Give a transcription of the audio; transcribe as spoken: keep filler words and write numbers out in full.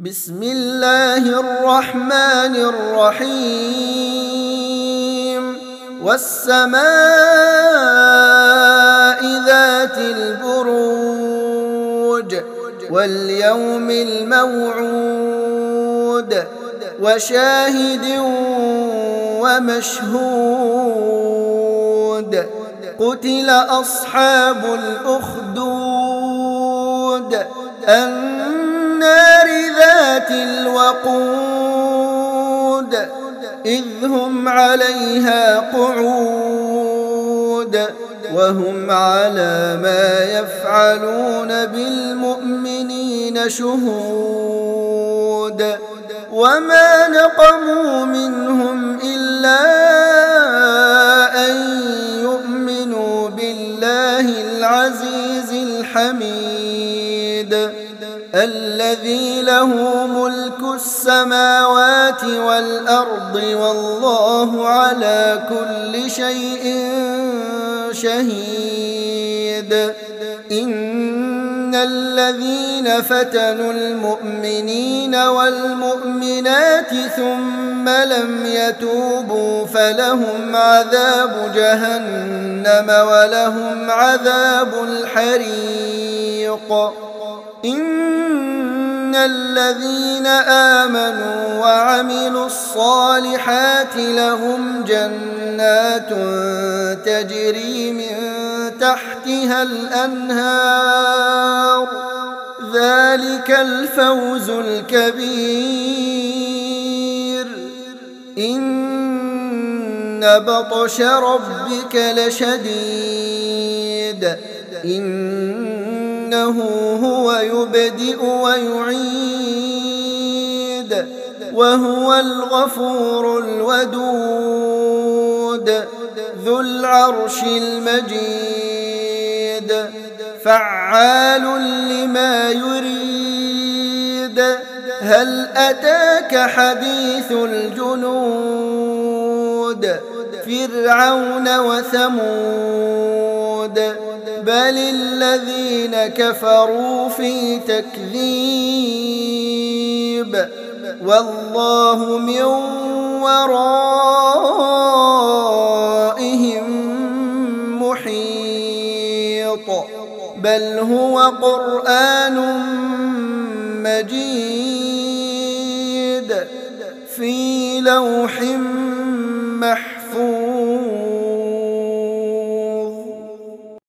بسم الله الرحمن الرحيم والسماء ذات البروج واليوم الموعود وشاهد ومشهود قتل أصحاب الأخدود النار ذات الوقود إذ هم عليها قعود وهم على ما يفعلون بالمؤمنين شهود وما نقموا منهم إلا أن يؤمنوا بالله العزيز الحميد الذي له ملك السماوات والأرض والله على كل شيء شهيد إن الذين فتنوا المؤمنين والمؤمنات ثم لم يتوبوا فلهم عذاب جهنم ولهم عذاب الحريق إن الذين آمنوا وعملوا الصالحات لهم جنات تجري من تحتها الأنهار ذلك الفوز الكبير إن بطش ربك لشديد إنه هو يبدئ ويعيد وهو الغفور الودود ذو العرش المجيد فعال لما يريد هل أتاك حديث الجنود فرعون وثمود بل الذين كفروا في تكذيب والله من ورائهم محيط بل هو قرآن مجيد في لوح